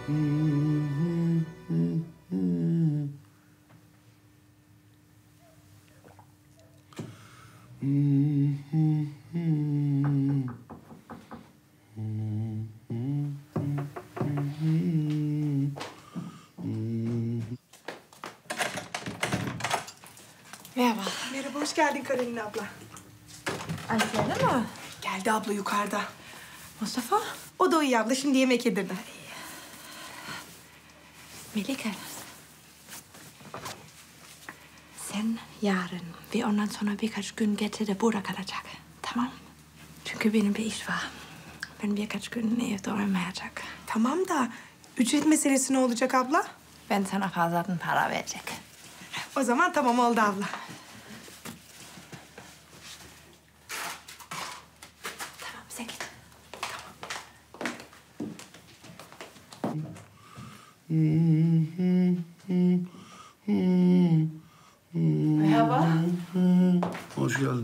Merhaba. Merhaba, hoş geldin Karolina abla. Ayşe'yle mi? Geldi abla yukarıda. Mustafa? O da uyuyor abla, şimdi yemek yedirdim. Melike. Sen yarın ve ondan sonra birkaç gün Getty'de burada kalacak. Tamam mı? Çünkü benim bir iş var. Ben birkaç gün evde olmayacak. Tamam da ücret meselesi ne olacak abla? Ben sana fazladan para verecek. O zaman tamam oldu abla. Tamam, sen git. Merhaba. Hoş geldin.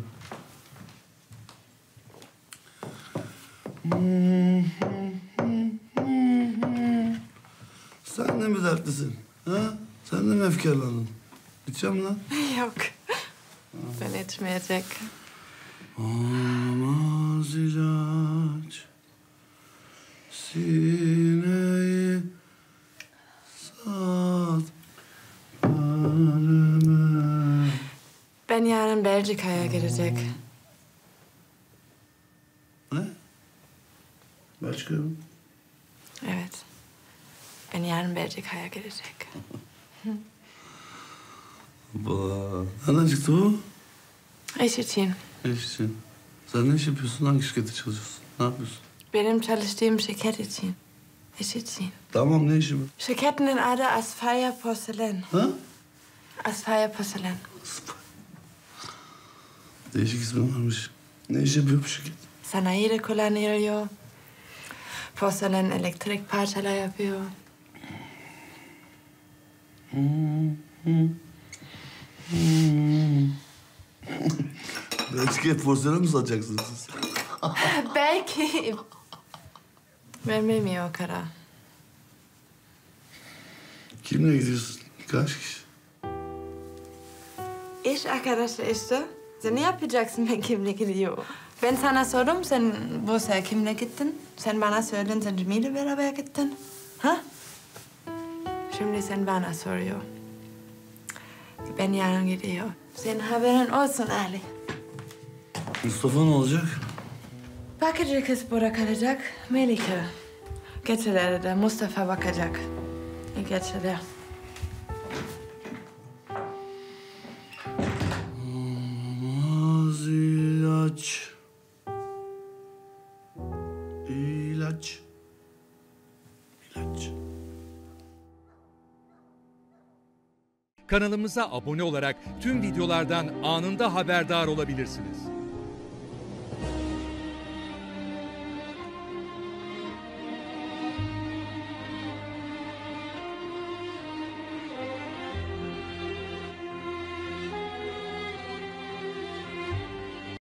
Sen de mi dertlisin? Ha? Sen de mi efkarlandın? İçeceğim lan. Yok. Ben içmeyecek. Olmaz ilaç sineyi sat kaleme. Ben yarın Belçika'ya gidecek. Ne? Başka mı? Evet. Ben yarın Belçika'ya gidecek. Nereden çıktı bu? İş için. Ne iş için? Sen ne iş yapıyorsun? Hangi şirkette çalışıyorsun? Ne yapıyorsun? Benim çalıştığım şirket için. İş için. Tamam, ne işi bu? Şirketinin adı Asfaya Porselen. Ha? Asfaya Porselen. Değişik ismi varmış. Ne iş yapıyor bu şirket? Sanayide kullanılıyor. Porselen elektrik parçalar yapıyor. Belçika'ya porselen mi satacaksınız siz? Belki. Ben bilmiyorum o kadar. Kimle gidiyorsun? Kaç kişi? İş arkadaşı işte. Sen ne yapacaksın ben kimle gidiyorum? Ben sana sordum, sen Bursa'ya kimle gittin? Sen bana söyledin, sen Cemil'le beraber gittin. Ha? Şimdi sen bana soruyor. Ben yarın gidiyor. Senin haberin olsun Ali. Mustafa ne olacak? Bakıcı kız burada kalacak, Melike. Geceleri de Mustafa bakacak. İyi geceler. Olmaz ilaç. İlaç. İlaç. Kanalımıza abone olarak tüm videolardan anında haberdar olabilirsiniz.